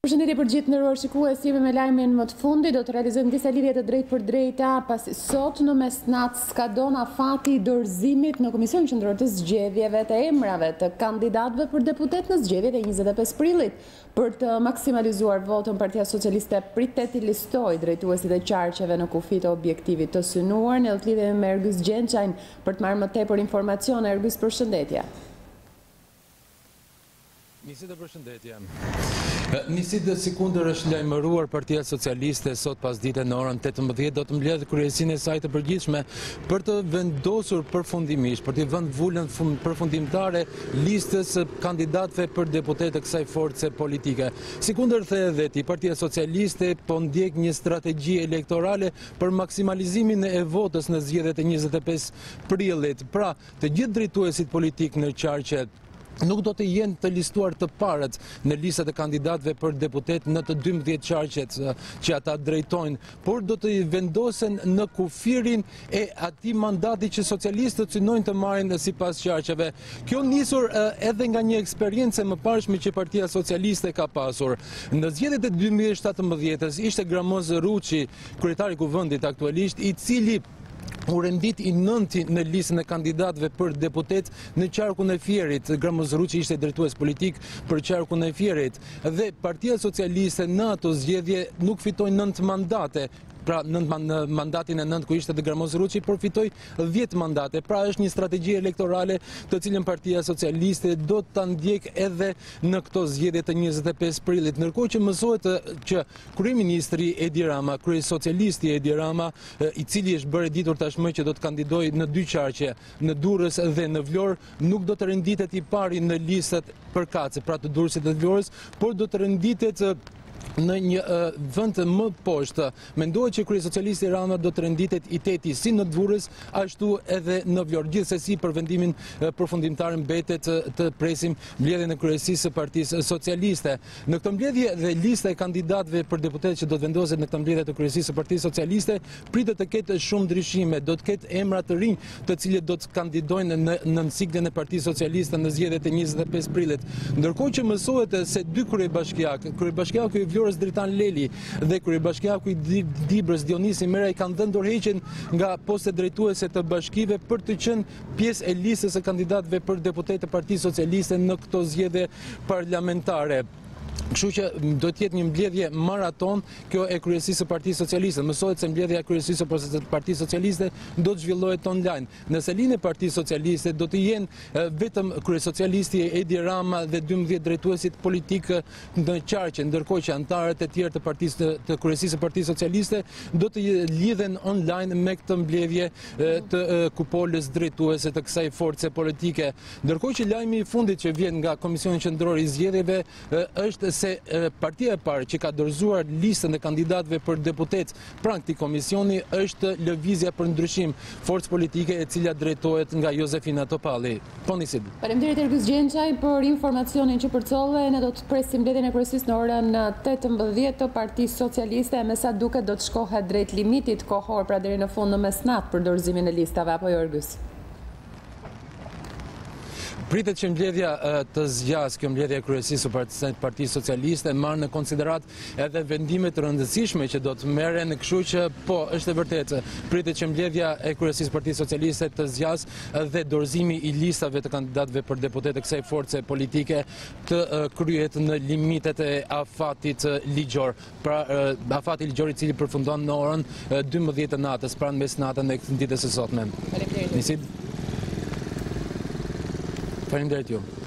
Përshëndetje për gjithë nderuar shikues, jemi me lajmin më të fundit, do të realizojmë disa lidhje të drejtpërdrejta, pasi sot në mesnatë skadon afati i dorëzimit në Komisionin Qendror të Zgjedhjeve të emrave të kandidatëve për deputet në zgjedhjet e 25 prillit. Për të maksimalizuar votën, Partia Socialiste pritet të listojë drejtuesit e qarqeve në kufi të objektivit të synuar. Ne do të lidhemi me Ergys Gjençajn për të marrë më tepër informacione. Ergys, përshëndetje. Nisit e përshëndetje. Nisit dhe sikundër është lajmëruar Partia Socialiste sot pas dite në orën 18 do të mbledhë kryesinë e saj të përgjithshme për të vendosur përfundimisht, për të vënë vullën përfundimtare listës kandidatëve për deputet të kësaj force politike. Sikundër the edhe ti, Partia Socialiste po ndjek një strategji elektorale për maksimalizimin e votës në zgjedhjet e 25 prillit. Pra, të gjithë drejtuesit politik në qarqe nuk do të jenë të listuar të parët në listat e kandidatëve për deputet në të 12 qarqet që ata drejtojnë, por do të vendosen në kufirin e atij mandati që socialistët synojnë të marrin sipas qarqeve. Kjo nisur edhe nga një eksperiencë më parshme që Partia Socialiste ka pasur. Në zgjedhjet e 2017-s ishte Gramoz Ruçi, kryetari i kuvendit aktualisht, i cili u rendit i nënti në listën e kandidatëve për deputet në qarkun e Fierit. Gramoz Ruçi ishte drejtues politik për qarkun e Fierit dhe Partia Socialiste në ato zgjedhje nuk fitoi 9 mandate. Pra në mandatin e 9 ku ishte dhe Gramoz Ruçi, por fitoi 10 mandate. Pra është një strategji elektorale të cilën Partia Socialiste do ta ndjek edhe në këto zgjedhje të 25 prillit. Ndërkohë që mësohet që kryeministri Edi Rama, kryesocialisti Edi Rama, i cili është bërë ditur tashmë që do të kandidojë në 2 qarqe, në Durrës dhe në Vlorë, nuk do të renditet i pari në listat përkatëse, pra të Durrësit dhe Vlorës, por do të renditet në një vend më poshtë. Mendohet që kryesocialisti Rama do të renditet i 8 si në Durrës, ashtu edhe në Vlorë. Gjithsesi për vendimin përfundimtar mbetet të presim mbledhjen e kryesisë së Partisë Socialiste. Në këtë mbledhje dhe lista e kandidatëve për deputet që do të vendoset në këtë mbledhje të kryesisë së Partisë Socialiste pritet të ketë shumë ndryshime, do të ketë emra të rinj të cilët do të kandidojnë në siglin e Partisë Socialiste në zgjedhjet e 25 prillit. Ndërkohë që mësohet se 2 kryebashkiaku i Vlorës Dritan Leli dhe kryebashkiaku i Dibrës Dionisi Meraj kanë dhënë dorëheqjen nga poste drejtuese të bashkive për të qenë pjesë e listës së kandidatëve për deputet të Partisë Socialiste në këto zgjedhje parlamentare. Kështu që do të jetë një mbledhje maraton kjo e kryesisë së Partisë Socialiste. Mësohet se mbledhja e kryesisë së Partisë Socialiste do të zhvillohet online. Në selinë e Partisë Socialiste do të jenë vetëm kryesocialisti Edi Rama dhe 12 drejtuesit politik në qarqe, ndërkohë që anëtarët e tjerë të kryesisë së Partisë Socialiste do të lidhen online me këtë mbledhje të kupolës drejtuese të kësaj force politike. Ndërkohë që lajmi i fundit që vjen nga Komisioni Qendror i Zgjedhjeve është se partia e parë që ka dorëzuar listën e kandidatëve për deputet pranë këtij komisioni është Lëvizja për Ndryshim, forcë politike e cila drejtohet nga Jozefina Topalli. Po nisim. Faleminderit Ergys Gjençaj për informacionin që përcolle. Ne do të presim mbledhjen e kryesisë në orën 18 të Partisë Socialiste, me sa duket do të shkohet drejt limitit kohor, pra deri në fund në mesnatë për dorëzimin e listave, apo jo Ergys? Pritet që mbledhja të zgjas, kjo mbledhja e kryesisë së Partisë Socialiste, marrë në konsiderat edhe vendime të rëndësishme që do të merren, kështu që po, është e vërtetë. Pritet që mbledhja e kryesisë së Partisë Socialiste të zgjas dhe dorëzimi i listave të kandidatëve për deputet të kësaj force politike të kryhet në limitet e afatit ligjor. Pra, afati ligjor i cili përfundon në orën 12 të natës, pranë mesnatën e ditës së sotme. Faleminderit. Faleminderit ju.